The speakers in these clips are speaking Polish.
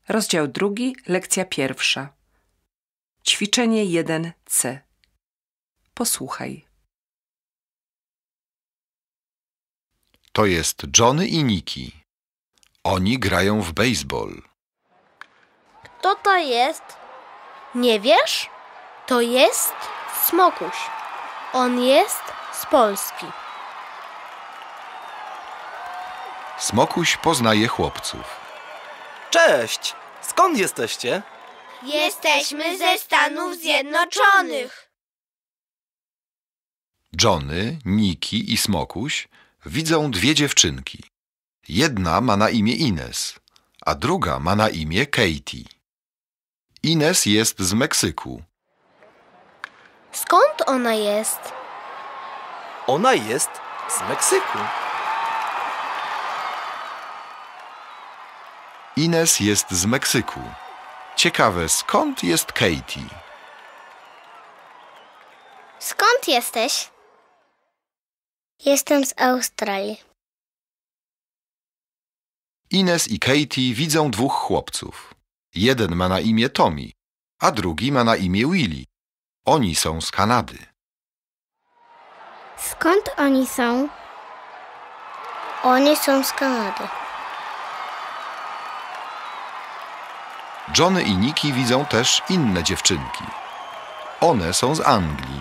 Rozdział 2, lekcja 1. Ćwiczenie 1C. Posłuchaj. To jest Johnny i Nikki. Oni grają w baseball. Kto to jest? Nie wiesz? To jest Smokuś. On jest z Polski. Smokuś poznaje chłopców. Cześć! Skąd jesteście? Jesteśmy ze Stanów Zjednoczonych. Johnny, Nikki i Smokuś widzą dwie dziewczynki. Jedna ma na imię Ines, a druga ma na imię Katie. Ines jest z Meksyku. Skąd ona jest? Ona jest z Meksyku. Ines jest z Meksyku. Ciekawe, skąd jest Katie? Skąd jesteś? Jestem z Australii. Ines i Katie widzą dwóch chłopców. Jeden ma na imię Tommy, a drugi ma na imię Willie. Oni są z Kanady. Skąd oni są? Oni są z Kanady. Johnny i Nikki widzą też inne dziewczynki. One są z Anglii.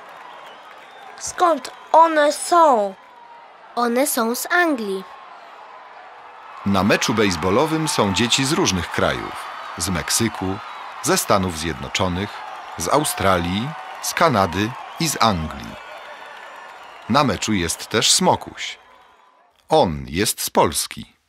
Skąd one są? One są z Anglii. Na meczu bejsbolowym są dzieci z różnych krajów. Z Meksyku, ze Stanów Zjednoczonych, z Australii, z Kanady i z Anglii. Na meczu jest też Smokuś. On jest z Polski.